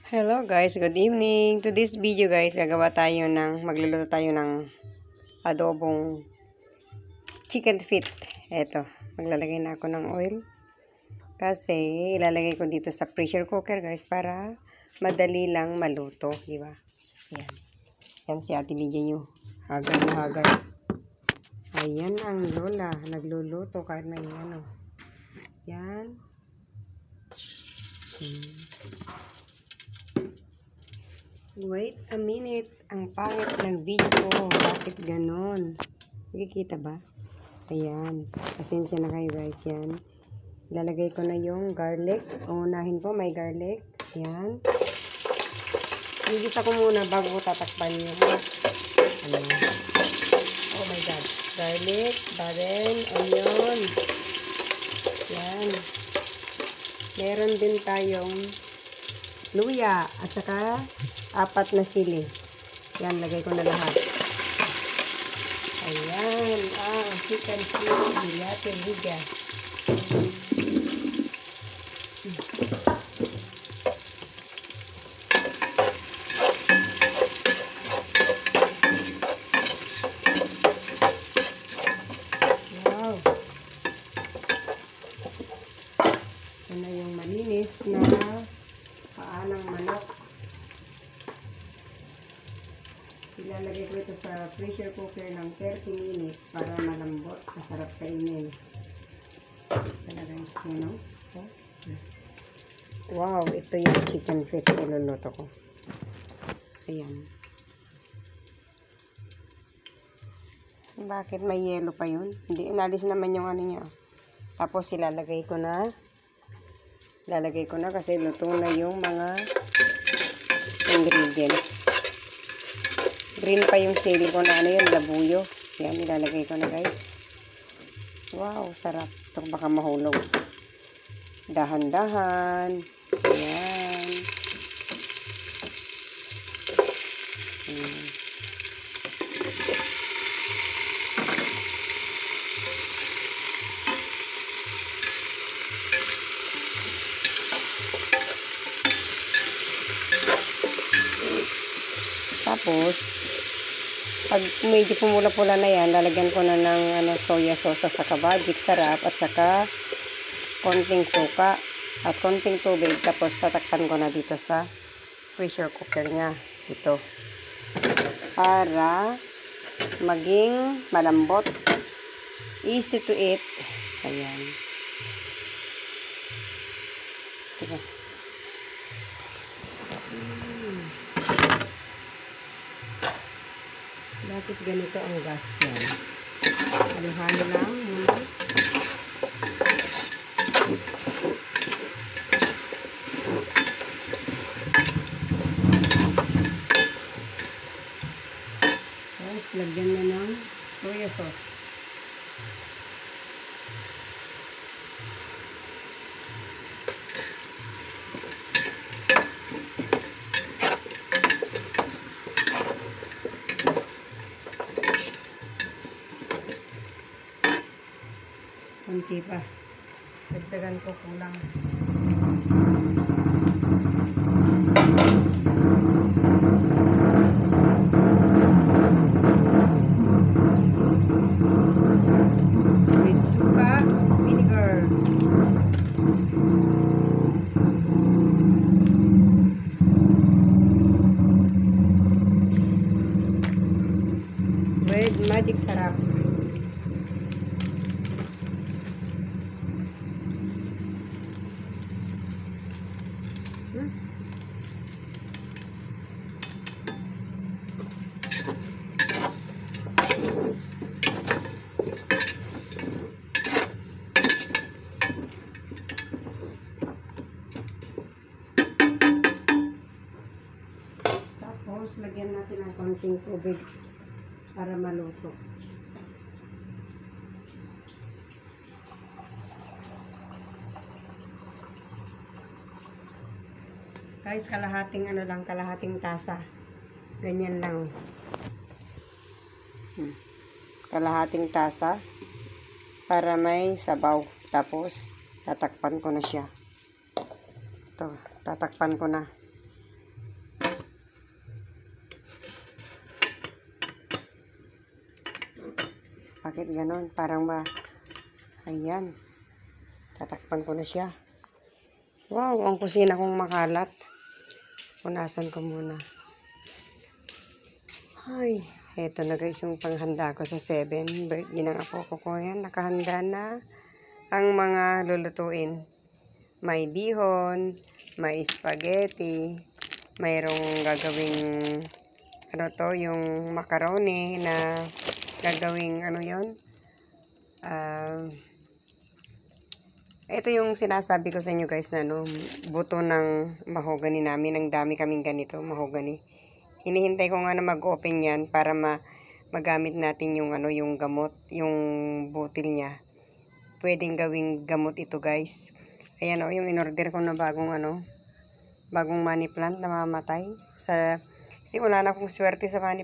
Hello guys, good evening. To this video guys, magluluto tayo ng adobong chicken feet. Eto, maglalagay na ako ng oil. Kasi ilalagay ko dito sa pressure cooker guys para madali lang maluto, di ba? Yan. Yan si Ate Lydia nyo. Hagar na hagar. Ayan ang lola, nagluluto kahit na yan. Oh. Yan. Wait a minute. Ang pangit ng video ko. Bakit ganon? Nakikita ba? Ayan. Pasensya na kayo guys. Yan. Ilalagay ko na yung garlic. Unahin ko may garlic. Ayan. Igisa ko muna bago ko tatakpan nyo. Ano? Oh my God. Garlic. Then, onion. Yan. Meron din tayong luya at saka 4 na sili. Yan, lagay ko na lahat. Ayan, chicken feet ni Ate Lydia. Wow. Yan na yung malinis na paa ng manok. Ilalagay ko ito sa pressure cooker ng 30 minutes para malambot. Masarap kainin. Talagang sino. Wow, ito yung chicken feet na iluluto ko. Ayan. Bakit may yelo pa yun? Hindi, inalis naman yung ano niya. Tapos ilalagay ko na kasi luto na yung mga ingredients. Green pa yung sili ko na ano yun, labuyo. Yan, ilalagay ko na guys. Wow, sarap. Ito baka mahulog. Dahan-dahan. Ayan. Tapos, pag medyo pumula-pula na yan, lalagyan ko na ng soya sauce sa kabajik, sarap, at saka konting suka at konting tubig. Tapos tatakpan ko na dito sa pressure cooker niya. Ito. Para maging malambot. Easy to eat. Ayan. Diba? Bakit ganito ang gas yan? Halo-halo lang muna. Tapos, lagyan na ng soya sauce. Kunti pa. Dagdagan ko kulang. With suka, vinegar. With magic sarap. Tapos, lagyan natin ng konting tubig para maluto. Guys, kalahating tasa. Ganyan lang. Kalahating tasa para may sabaw. Tapos, tatakpan ko na siya. Ito, tatakpan ko na. Bakit ganon? Parang ayan. Tatakpan ko na siya. Wow, ang kusina kong makalat. Punasan ko muna. Ay, eto na guys yung panghanda ko sa 7. Birthday ng apo ko. Yan, nakahanda na ang mga lulutuin. May bihon, may spaghetti, mayroong gagawing yung macaroni na gagawing ito yung sinasabi ko sa inyo guys na buto ng mahogany namin. Ang dami kaming ganito, mahogany. Hinihintay ko nga na mag-open yan para magamit natin yung yung gamot, yung butil niya. Pwedeng gawing gamot ito guys. Ayan yung in-order ko na bagong bagong money plant na mamatay. Kasi wala na akong swerte sa money